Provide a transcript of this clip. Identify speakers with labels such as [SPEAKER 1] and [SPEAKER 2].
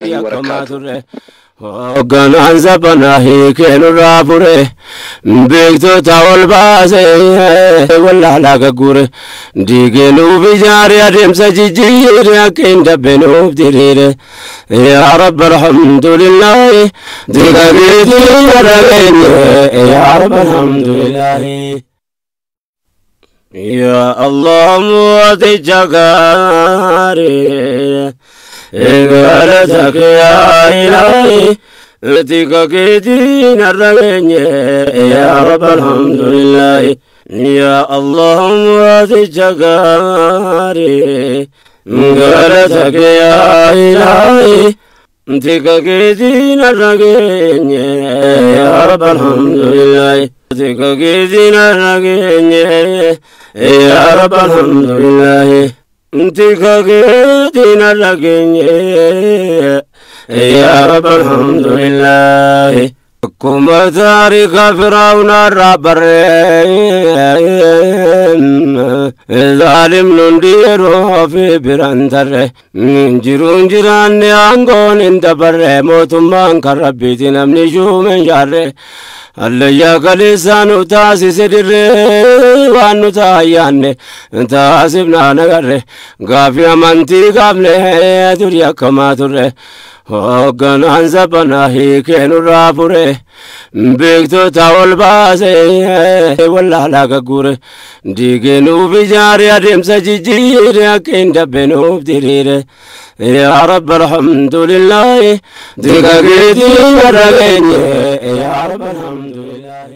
[SPEAKER 1] الله وبركاته.
[SPEAKER 2] Ganaan sabana hiikeenu raafure beektoota ol baasee wallaalaa gaggure diigenuuf ijaare adeemsa jijjiire akka hin dabbenuuf diriire yaa rabbi alhamdulillahi digageetii warageenye yaa rabbi alhamdulillahi yaa allah mooticha gaarii Egalatak ya ilahi Tika kitin arragenye Ya Rabb alhamdulillahi Ya Allah muatichagari Egalatak ya ilahi Tika kitin arragenye Ya Rabb alhamdulillahi Tika kitin arragenye Ya Rabb alhamdulillahi Tika kitina lagenye Ya Rabb alhamdulillahi Kuma tarika Firauna rabare Zalim nundiru fi birantare Jirun jiranni angon indabare Motumman karabiti namni shumen jarre Allayya kalisanu taasi sidire Wanu taayyanne Taasibna nagarre Gaafi amanti qabne Turi akkama turre Ganaan sabana hiikeenu raafure beektoota ol baasee wallaalaa gaggure diigenuuf ijaare adeemsa jijjiire akka hin dabbenuuf diriire yaa rabbi alhamdulillahi digageetii warageenye yaa rabbi alhamdulillahi